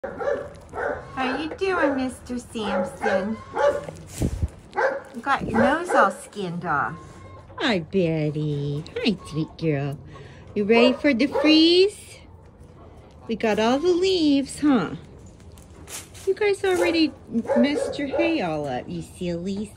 How you doing, Mr. Sampson? You got your nose all skinned off. Hi, Betty. Hi, sweet girl. You ready for the freeze? We got all the leaves, huh? You guys already messed your hay all up, you sillies.